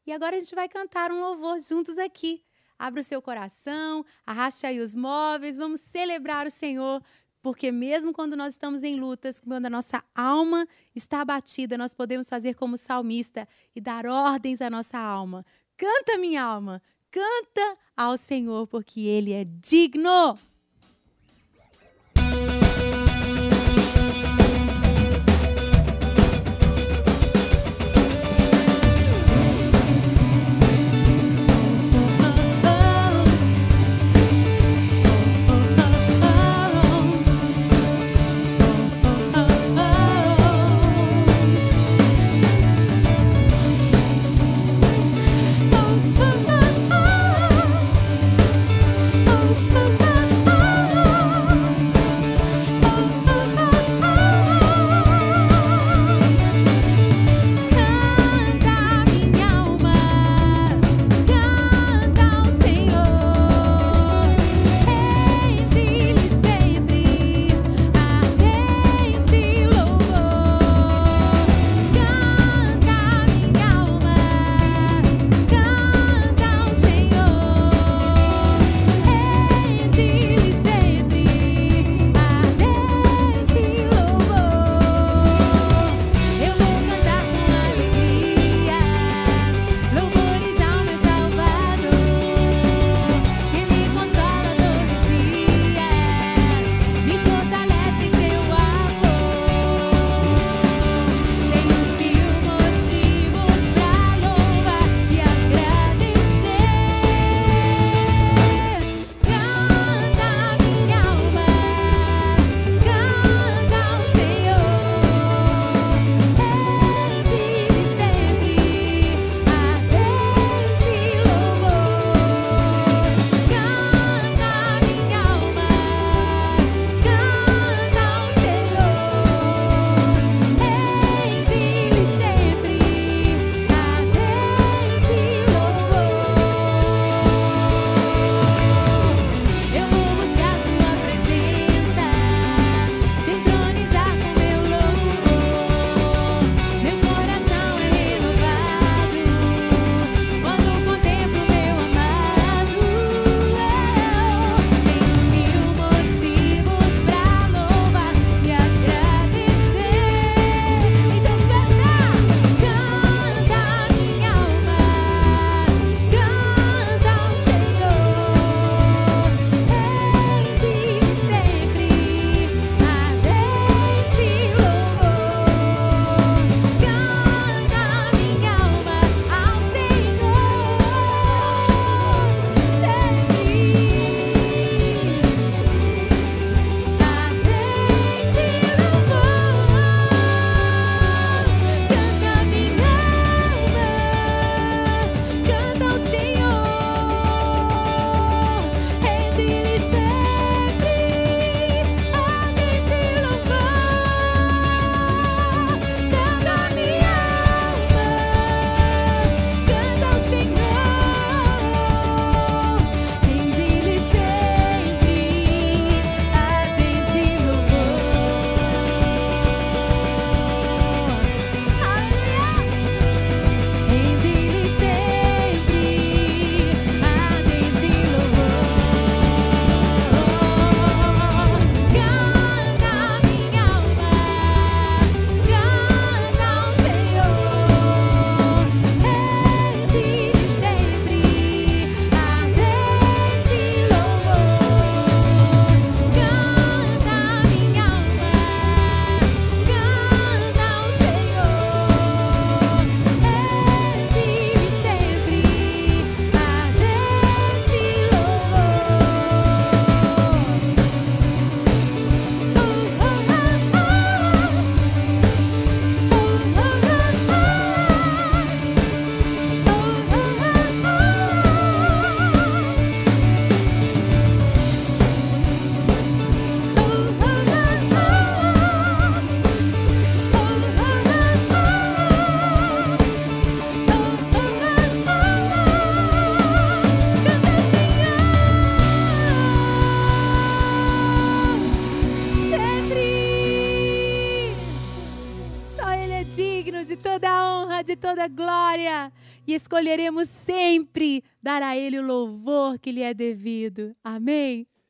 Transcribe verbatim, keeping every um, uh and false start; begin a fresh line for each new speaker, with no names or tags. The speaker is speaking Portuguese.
E agora a gente vai cantar um louvor juntos aqui. Abra o seu coração, arraste aí os móveis, vamos celebrar o Senhor, porque mesmo quando nós estamos em lutas, quando a nossa alma está abatida, nós podemos fazer como salmista e dar ordens à nossa alma. Canta, minha alma, canta ao Senhor, porque Ele é digno. de toda a honra, de toda a glória. e escolheremos sempre dar a Ele o louvor que lhe é devido. Amém?